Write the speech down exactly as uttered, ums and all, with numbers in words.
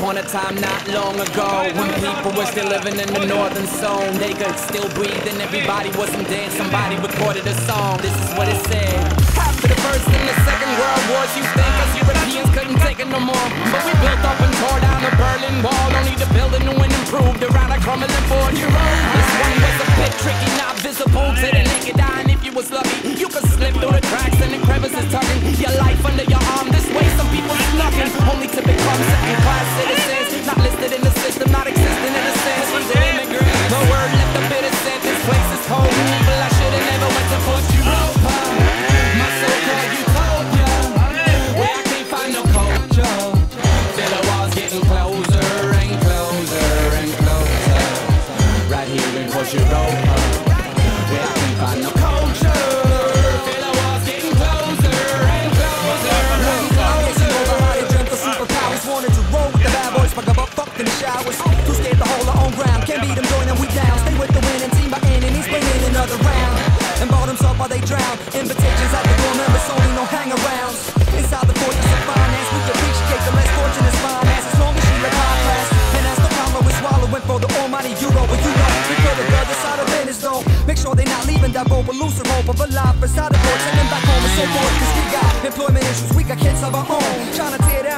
upon a time not long ago, when people were still living in the northern zone. They could still breathe and everybody wasn't dead. Somebody recorded a song, this is what it said. After the First and the Second World Wars, you think us Europeans couldn't take it no more, but we built up and tore down the Berlin Wall, only to build a new and improved around a crumbling board. You're wrong. This one was a bit tricky, not visible to the naked eye, and if you was lucky, you could slip through the cracks and the crevices tucking your life under your arm. This way some people snucking, only to become second-class citizens, not listed in the system, not existing in a sense. They're immigrants. The word left a bitter scent. This place is cold and evil. I should've never went to Fort Europa, my so-called utopia, where I can't find no culture. Till the walls getting closer and closer and closer. Right here in Fort Europa, where I can't find no culture. Till the walls getting closer and closer and closer. Overhearted, dreamt of superpowers, wanted to roll with the bad boys, but got fucked in the showers. Too scared to hold our own ground, can't beat them, join them, we down. Stay with the winning team, my enemies bring in another round. And bottoms up while they drown. Invitations at the door, members only, no hang-arounds. Inside the fortress of finance, we appreciate the less fortunate finance, as long as she live high class. And as the power is swallowing for the almighty euro, but you know, we put the other side of business though. Make sure they not leaving that boat, but losing hope of a life beside the boat, send them back home and so forth. Cause we got employment issues, we got kids of our own, trying to tear that